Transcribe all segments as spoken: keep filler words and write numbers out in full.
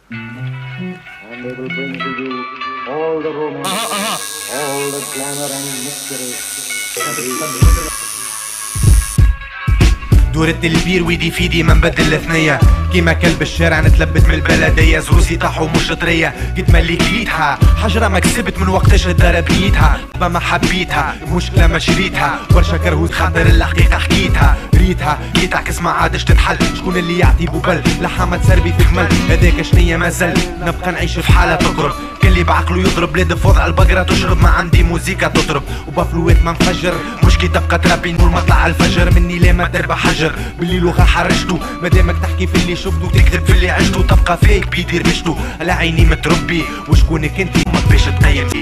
And they will bring to you all the romance, uh-huh, uh-huh. all the glamour and mystery. دورة البير ويدي فيدي ما نبدل الثنية كيما كلب الشارع نتلبت من البلدية زروسي طاحو مش طرية كيت ملي كليتها حجرة ما كسبت من وقتاش الدار بنيتها ما حبيتها المشكلة ما شريتها برشا كرهوت خاطر الحقيقة حكيتها ريتها كي تعكس ما عادش تتحل شكون اللي يعطي بوبل لحمة تسربي في كمل هذاك شنية مازال نبقى نعيش في حالة تقرب كلي بعقله يضرب بلاد في وضع البقرة تشرب ما عندي موزيكا تطرب وبفلوات ما نفجر مش كي تبقى تربي نور مطلع الفجر مني لا ما تربى حجر باللي لغة حرجتو مادامك تحكي في اللي شفتو تكذب في اللي عشتو تبقى فيك بيدير بشتو على عيني متربي وشكونك انتي ما باش تقيمي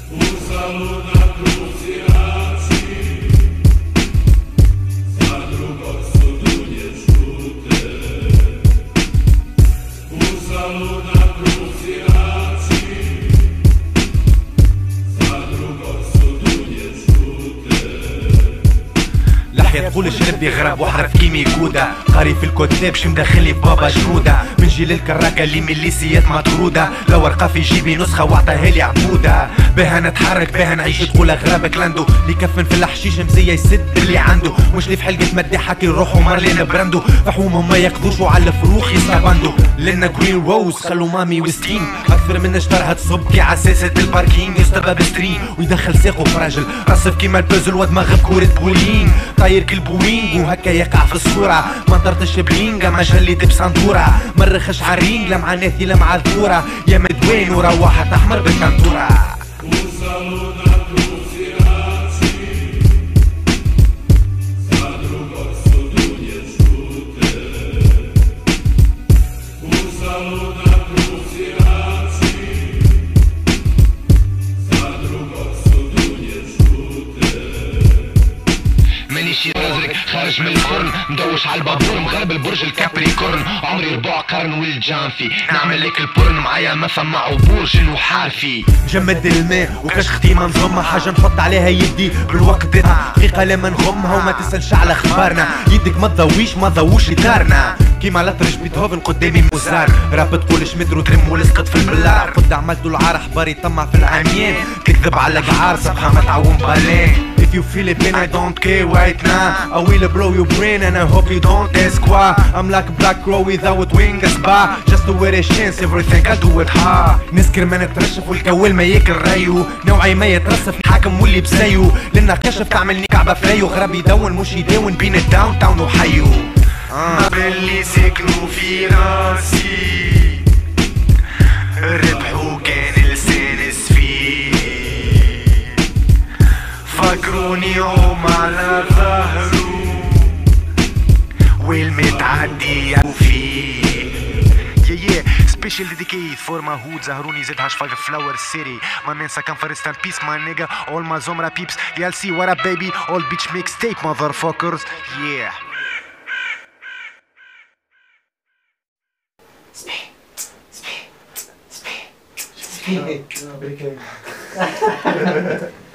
تقول الشرب يغرب وحرف كيمي كودا قاري في الكتاب شي مدخلي في بابا جنوده من جيل الكراكه اللي من الليسيات مطروده لو ورقه في جيبي نسخه وعطاها لي عبوده بها نتحرك بها نعيش تقول غراب كلاندو اللي كفن في الحشيش مزيه يسد اللي عنده مش اللي في حلقه مدي حكي روحو مارلين براندو فحومهم ما ياخذوش وعلى الفروخ يستبندو لنا جرين روز خلو مامي وستين اكثر من اشترها تصب كي عساسه الباركينج يستبى بسترين ويدخل ساقو فراجل رصف كيما البازل ودماغ بكوره بولين طاير البوينج وهكا يقع في الصورة ما طرتش بلينجا ما جليت بسنطورة مرخش عالرينج لا مع ناثي لا مع الثورة يا مدوين وروحت احمر بالكنتورة مانيش رزرك خارج من الفرن مدوش على البابور مغرب البرج الكابريكورن عمري ربع قرن والجانفي نعمل لك البورن معايا ما فما عبور جن وحارفي جمد الماء وكاش ختي ما نضمها حاجه نحط عليها يدي بالوقت دقيقه لما نغمها وما تسالش على اخبارنا يدك ما تضويش ما تضوش دارنا كيما لطرش بيتهوفن قدامي موزار راب تقول شمتر وترم ولسقط في البلار قد عملتو العار حبار يطمع في العميان تكذب على قعار صبحه ما تعوم بالين If you feel it, then I don't care right now. I will blow your brain and I hope you don't ask why. I'm like a black crow without wings bar. Just to wear a chance, everything I do it hard. نسكر ما نترشف والكوال ما ياكل رايو نوعي ما يترصف حاكم واللي بزيو لنا كشف تعملني كعبة فريو غراب يدون مش يداون بين الداون تاون وحيو ما باللي سكنوا في راسي ربحوا كان لسان سفيه فكروني هم على ظهره والمتعدي فيه Yeah yeah special dedicated for my hood زهروني زد هاش five flower city my man second for rest and peace my nigga all my zomra peeps y'all see what up baby all bitch mixtape motherfuckers yeah Speed speed speed speed